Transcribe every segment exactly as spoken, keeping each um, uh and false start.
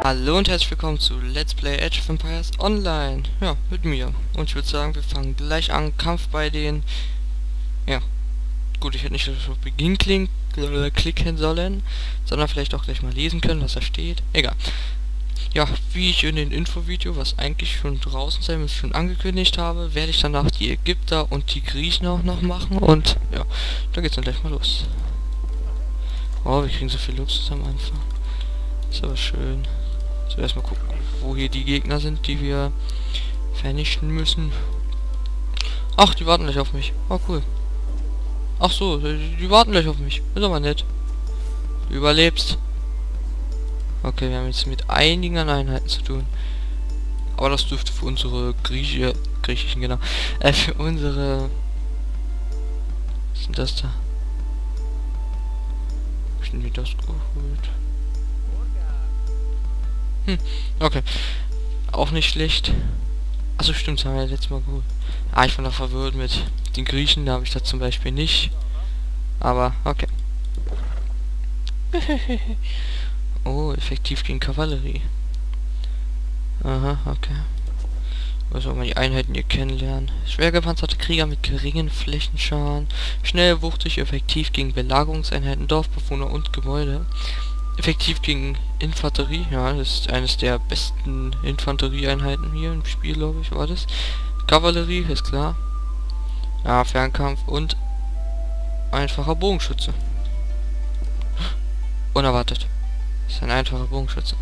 Hallo und herzlich willkommen zu Let's Play Age of Empires Online. Ja, mit mir. Und ich würde sagen, wir fangen gleich an. Kampf bei den... Ja, gut, ich hätte nicht auf Beginn klink, äh, klicken sollen, sondern vielleicht auch gleich mal lesen können, was da steht. Egal. Ja, wie ich in dem Infovideo, was eigentlich schon draußen sein muss, schon angekündigt habe, werde ich danach die Ägypter und die Griechen auch noch machen. Und ja, da geht's dann gleich mal los. Oh, wir kriegen so viel Luxus am Anfang. Ist aber schön. So, erstmal gucken, wo hier die Gegner sind, die wir vernichten müssen. Ach, die warten gleich auf mich. Oh, cool. Ach so, die, die warten gleich auf mich. Ist aber nett. Du überlebst. Okay, wir haben jetzt mit einigen Einheiten zu tun. Aber das dürfte für unsere Grieche, griechischen, genau, äh, für unsere... Was sind das da? Sind wir das geholt? Hm, okay. Auch nicht schlecht. Achso, stimmt, das haben wir ja letztes Mal geholt. Ah, ich war noch verwirrt mit den Griechen, da habe ich das zum Beispiel nicht. Aber, okay. Oh, effektiv gegen Kavallerie. Aha, okay. Also mal die Einheiten hier kennenlernen. Schwer gepanzerte Krieger mit geringen Flächenschaden. Schnell, wuchtig, effektiv gegen Belagerungseinheiten, Dorfbewohner und Gebäude. Effektiv gegen Infanterie, ja, das ist eines der besten Infanterieeinheiten hier im Spiel, glaube ich, war das. Kavallerie, ist klar. Ja, Fernkampf und einfacher Bogenschütze. Unerwartet. Das ist ein einfacher Bogenschütze.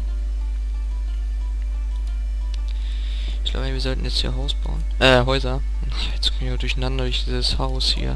Ich glaube, wir sollten jetzt hier Haus bauen. Äh, Häuser. Ach, jetzt kommen wir durcheinander durch dieses Haus hier.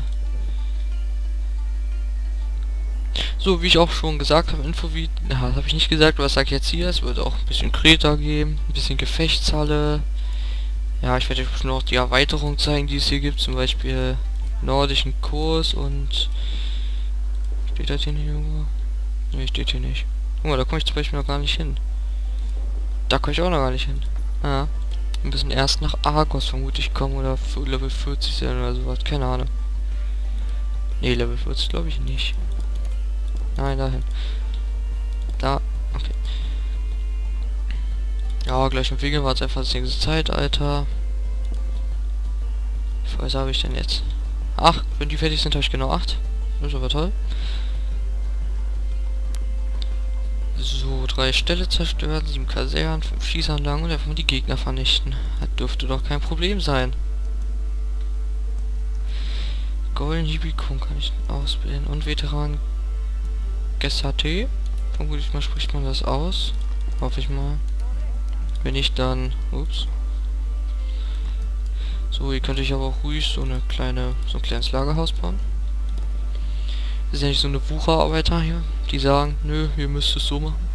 So, wie ich auch schon gesagt habe, Infovideo, ja, das habe ich nicht gesagt, aber was sage ich jetzt hier? Es wird auch ein bisschen Kreta geben, ein bisschen Gefechtshalle. Ja, ich werde euch noch die Erweiterung zeigen, die es hier gibt, zum Beispiel nordischen Kurs und... Steht das hier nicht irgendwo? Ne, steht hier nicht. Guck mal, da komme ich zum Beispiel noch gar nicht hin. Da komme ich auch noch gar nicht hin. Ah, wir müssen erst nach Argos vermutlich kommen oder für Level vierzig sein oder sowas, keine Ahnung. Ne, Level vierzig glaube ich nicht. Nein, dahin. Da, okay. Ja, gleich im Wege war es einfach das nächste Zeitalter. Wie viel habe ich denn jetzt? Ach, wenn die fertig sind, habe ich genau acht. Das ist aber toll. So, drei Ställe zerstören, sieben Kasernen, fünf Schießanlagen und einfach mal die Gegner vernichten. Das dürfte doch kein Problem sein. Golden Hibikon kann ich ausbilden und Veteran Gesate. Vermutlich mal spricht man das aus. Hoffe ich mal. Wenn nicht, dann... Ups. So, ihr könnt euch aber auch ruhig so eine kleine, so ein kleines Lagerhaus bauen. Das ist ja nicht so eine Wucherarbeiter hier, die sagen, nö, ihr müsst es so machen.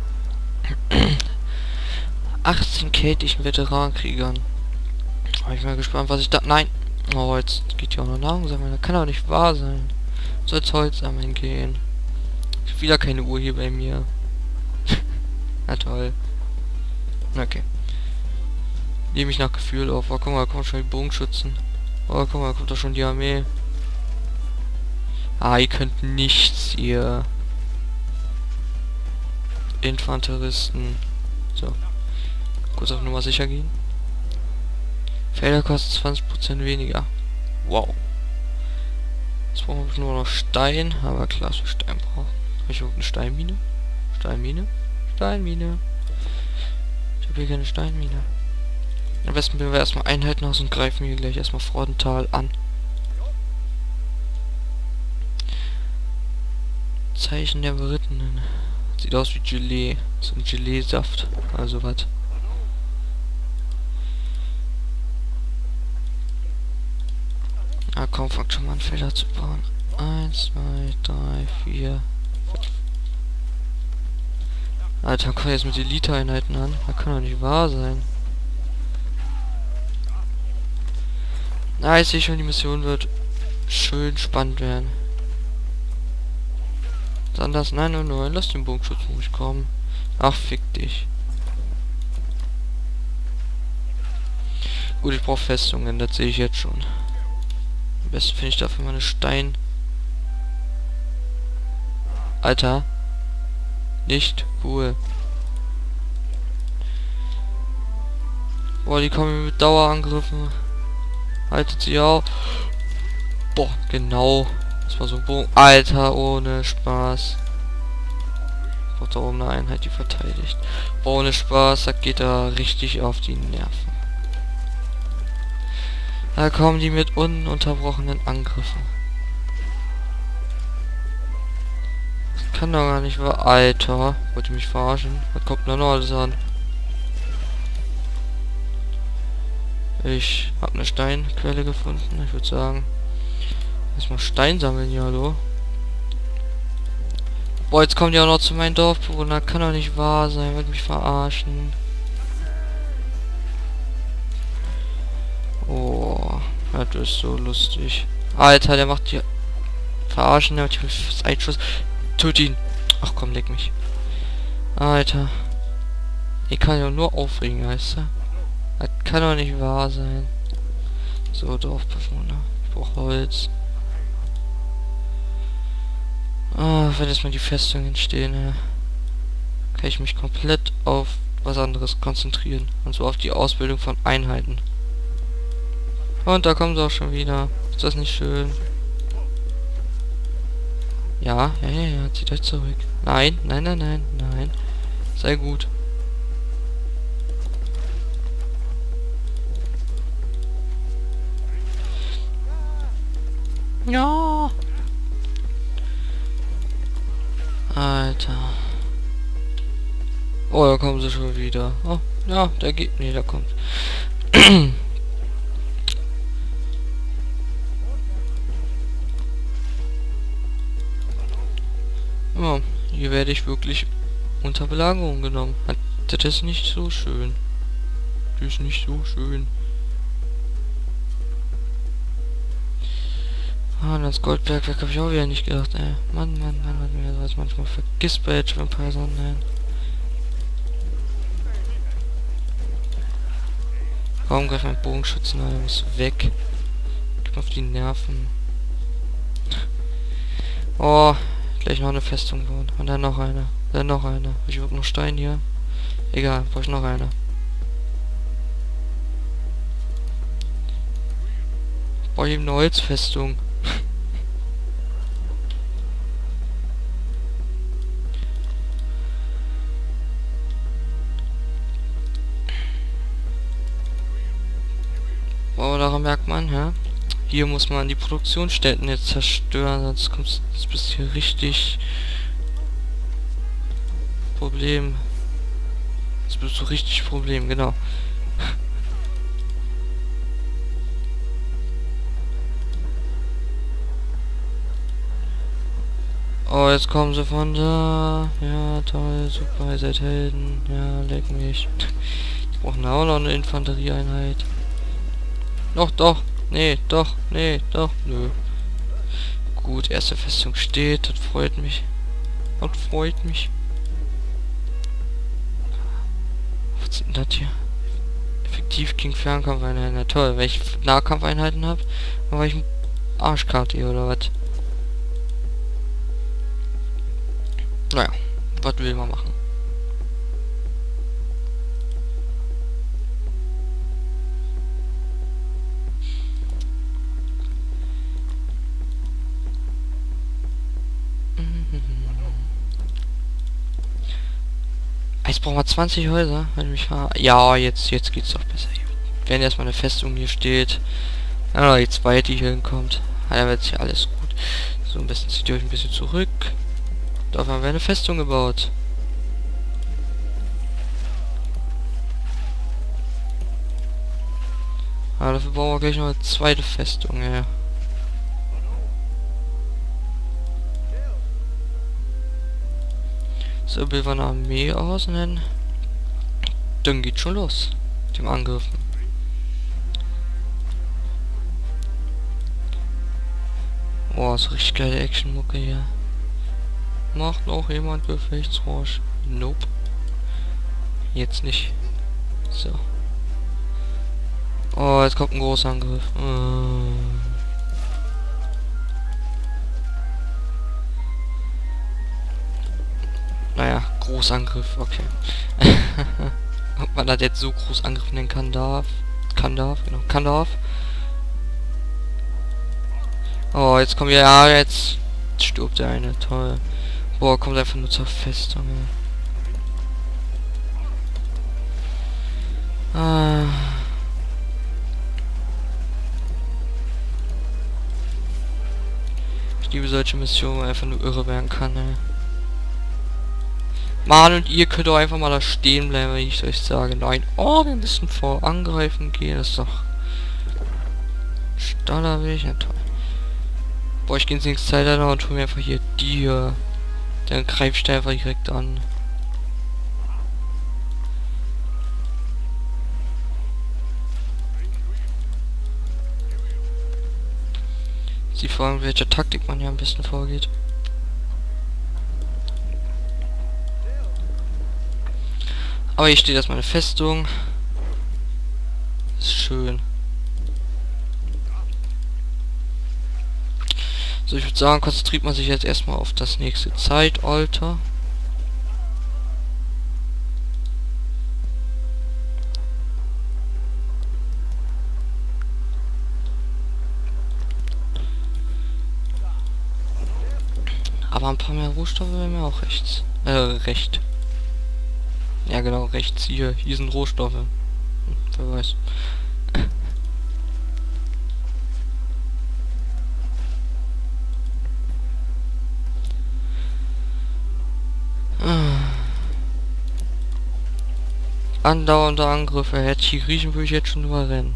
achtzehn keltischen Veteranenkriegern. Bin ich mal gespannt, was ich da... Nein! Oh, jetzt geht hier auch noch Nahrung sammeln. Das kann doch nicht wahr sein. Soll jetzt Holz sammeln gehen. Wieder keine Uhr hier bei mir. Na toll. Okay. Nehme ich nach Gefühl auf. Oh, guck mal, da kommen schon die Bogenschützen. Oh, guck mal, da kommt doch schon die Armee. Ah, ihr könnt nichts, ihr Infanteristen. So. Kurz auf Nummer sicher gehen. Felder kosten zwanzig Prozent weniger. Wow. Jetzt brauchen wir nur noch Stein, aber klar, so Stein brauchen. Habe ich überhaupt eine Steinmine? Steinmine? Steinmine. Ich habe hier keine Steinmine. Am besten bilden wir erstmal Einheiten aus und greifen hier gleich erstmal frontal an. Zeichen der Berittenen. Sieht aus wie Gelee. So ein Gelee-Saft. Also was. Ah komm, fangt schon mal an, Felder zu bauen. Eins, zwei, drei, vier, fünf. Alter, kommt jetzt mit Elite-Einheiten an. Das kann doch nicht wahr sein. Na, ich sehe schon, die Mission wird schön spannend werden. Dann das nein nein nein, lass den Bogenschutz ruhig kommen. Ach, fick dich. Gut, ich brauche Festungen, das sehe ich jetzt schon. Am besten finde ich dafür meine Stein... Alter. Nicht cool. Boah, die kommen mit Dauerangriffen. Haltet sie auf. Boah, genau. Das war so ein Bogen. Alter, ohne Spaß. Braucht da oben eine Einheit, die verteidigt. Boah, ohne Spaß, da geht er richtig auf die Nerven. Da kommen die mit ununterbrochenen Angriffen. Das kann doch gar nicht wahr. Alter, wollt ihr mich verarschen? Was kommt denn noch alles an? Ich habe eine Steinquelle gefunden. Ich würde sagen, erstmal Stein sammeln, ja, hallo. Boah, jetzt kommt ja auch noch zu meinen Dorfbewohnern. Kann doch nicht wahr sein, wollt mich verarschen. Oh, das ist so lustig. Alter, der macht hier verarschen, der macht hier Einschuss. Tut ihn. Ach komm, leck mich. Alter. Ich kann ja nur aufregen, weißt du? Das kann doch nicht wahr sein. So, Dorfbewohner. Ich brauche Holz. Ah, wenn jetzt mal die Festungen entstehen, ja, kann ich mich komplett auf was anderes konzentrieren. Und so auf die Ausbildung von Einheiten. Und da kommen sie auch schon wieder. Ist das nicht schön? Ja, ja, ja, ja, zieht euch zurück. Nein, nein, nein, nein, nein. Sei gut. Ja. Alter. Oh, da kommen sie schon wieder. Oh, ja, der geht. Nee, da kommt. Ja, hier werde ich wirklich unter Belagerung genommen. Das ist nicht so schön. Das ist nicht so schön. Ah, das Goldbergwerk habe ich auch wieder nicht gedacht, ey. Mann, Mann, Mann, was mir sowas manchmal vergisst bei Age of Empires Online. Warum greift mein Bogenschützen an? Der muss weg. Gib auf die Nerven. Oh, gleich noch eine Festung bauen. Und dann noch eine. Dann noch eine. Ich überhaupt noch Stein hier. Egal, brauche ich noch eine. Brauche ich eben eine Holzfestung. Wow, daran merkt man, ja. Hier muss man die Produktionsstätten jetzt zerstören, sonst kommt es bis hier richtig Problem. Das bist so richtig Problem, genau. Oh, jetzt kommen sie von da. Ja, toll, super, ihr seid Helden. Ja, leck mich. Die brauchen auch noch eine Infanterieeinheit. Doch, doch. Nee, doch, nee, doch, nö. Gut, erste Festung steht, das freut mich. Das freut mich. Was ist denn das hier? Effektiv gegen Fernkampfeinheiten. Na toll, wenn ich Nahkampfeinheiten habe, dann war ich ein Arschkarte oder was? Naja, was will man machen? Jetzt brauchen wir zwanzig Häuser, wenn ich mich ver... Ja, jetzt, jetzt geht's doch besser. Wenn erstmal eine Festung hier steht, dann noch die zweite hier hinkommt, dann wird hier alles gut. So, am besten zieht ihr euch ein bisschen zurück. Da haben wir eine Festung gebaut. Aber dafür brauchen wir gleich noch eine zweite Festung, ja. So, bilden wir eine Armee aus und dann, dann geht schon los mit dem Angriffen. Oh, so richtig geile Action-Mucke hier. Macht noch jemand Gefechtsrausch? Nope. Jetzt nicht. So. Oh, jetzt kommt ein großer Angriff. Uh. Naja, Großangriff, okay. Ob man das jetzt so groß angriffen nennen kann darf. Kann darf, genau, kann darf. Oh, jetzt kommen wir, ja, jetzt stirbt der eine, toll. Boah, kommt einfach nur zur Festung, ey. Ah. Ich liebe solche Missionen, wo man einfach nur irre werden kann, ey. Mann, und ihr könnt doch einfach mal da stehen bleiben, wenn ich euch sage, nein, oh, wir müssen vor angreifen gehen, das ist doch Stallerweg, ja toll. Boah, ich gehe ins nächste Zeitalter und tu mir einfach hier die hier. Dann greife ich da einfach direkt an. Sie fragen, welche Taktik man hier am besten vorgeht. Aber hier steht erstmal eine Festung. Ist schön. So, ich würde sagen, konzentriert man sich jetzt erstmal auf das nächste Zeitalter. Aber ein paar mehr Rohstoffe wären mir auch rechts. Äh, recht. Ja genau, rechts hier. Hier sind Rohstoffe. Hm, wer weiß. Andauernde Angriffe. Hätte ich riechen, würde ich jetzt schon überrennen.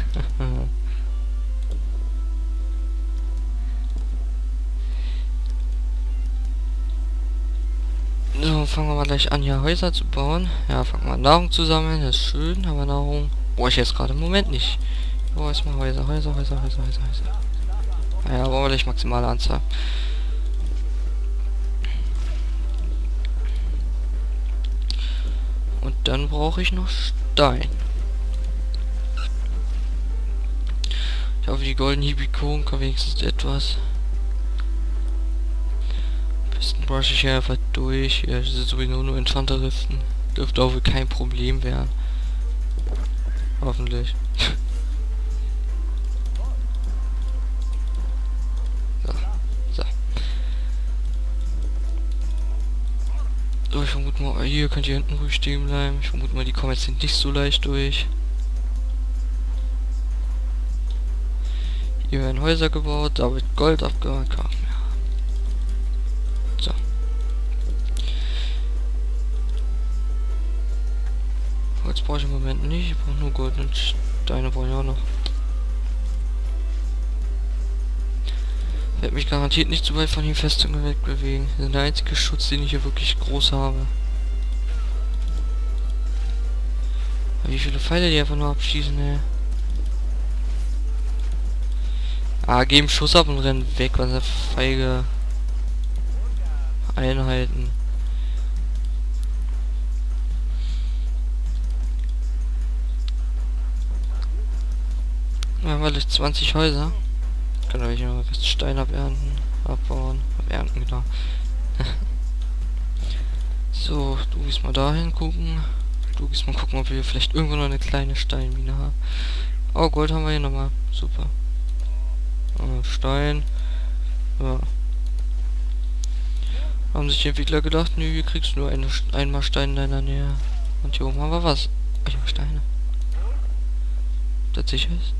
So, fangen wir mal gleich an, hier Häuser zu bauen. Ja, fangen wir an, Nahrung zu sammeln. Das ist schön, aber Nahrung brauche ich jetzt gerade im Moment nicht. Oh, erstmal Häuser, Häuser, Häuser, Häuser, Häuser, Häuser. Naja, brauchen wir gleich maximale Anzahl. Und dann brauche ich noch Stein. Ich hoffe, die goldenen Hibikonen kann wenigstens etwas. Am besten brush ich hier einfach durch. Ja, das sind sowieso nur Infanteristen. Dürfte auch wohl kein Problem werden. Hoffentlich. So. So. So, ich vermute mal, hier könnt ihr hinten ruhig stehen bleiben. Ich vermute mal, die kommen jetzt nicht so leicht durch. Hier werden Häuser gebaut, da wird Gold abgehakt. Ja. So. Holz brauche ich im Moment nicht, ich brauche nur Gold und Steine brauche ich auch noch. Ich werde mich garantiert nicht zu weit von den Festungen wegbewegen. Das ist der einzige Schutz, den ich hier wirklich groß habe. Aber wie viele Pfeile die einfach nur abschießen, ey. Ah, geben Schuss ab und rennen weg, was er feige Einheiten. Wir haben gleich zwanzig Häuser. Können wir hier noch Rest Stein abernten, abbauen, abernten, genau. So, du gehst mal dahin gucken. Du gehst mal gucken, ob wir vielleicht irgendwo noch eine kleine Steinmine haben. Oh, Gold haben wir hier nochmal. Super. Oh, Stein. Ja. Haben sich die Entwickler gedacht, nö, hier kriegst du nur eine, einmal Stein in deiner Nähe. Und hier oben haben wir was. Ach ja, Steine. Ob das sicher ist?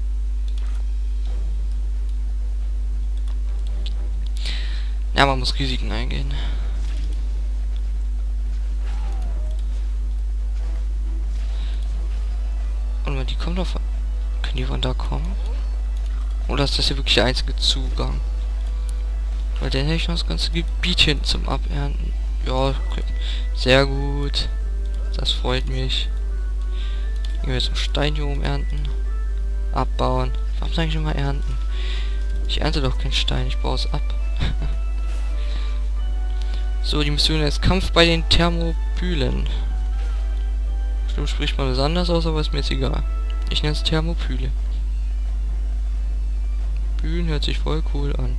Ja, man muss Risiken eingehen. Und wenn die kommen doch von... Können die von da kommen? Oder ist das hier wirklich der einzige Zugang? Weil dann hätte ich noch das ganze Gebiet hinten zum Abernten. Ja, okay. Sehr gut. Das freut mich. Gehen wir jetzt zum Stein hier oben ernten. Abbauen. Warum sage ich immer ernten? Ich ernte doch keinen Stein, ich baue es ab. So, die Mission ist Kampf bei den Thermopylen. Stimmt, spricht man das anders aus, aber ist mir jetzt egal. Ich nenne es Thermopyle. Bühlen hört sich voll cool an.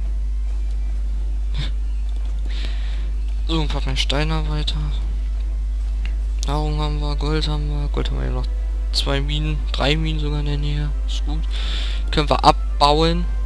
So, ein paar mehr Steinarbeiter. Nahrung haben wir, Gold haben wir. Gold haben wir ja noch zwei Minen, drei Minen sogar in der Nähe. Ist gut. Können wir abbauen.